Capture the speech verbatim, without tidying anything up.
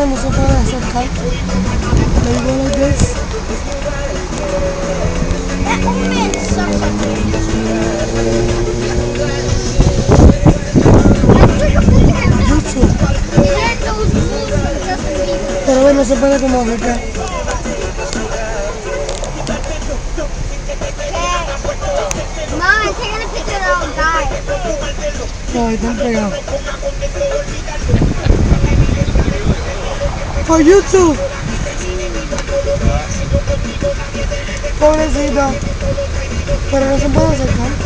personas no se pueden acercar. They go like this. YouTube. Pero bueno, no se puede como acercar. Mom, I'm taking a picture of all guys. No, están pegados. For YouTube. Pobrecito. Pero no se puede acercar.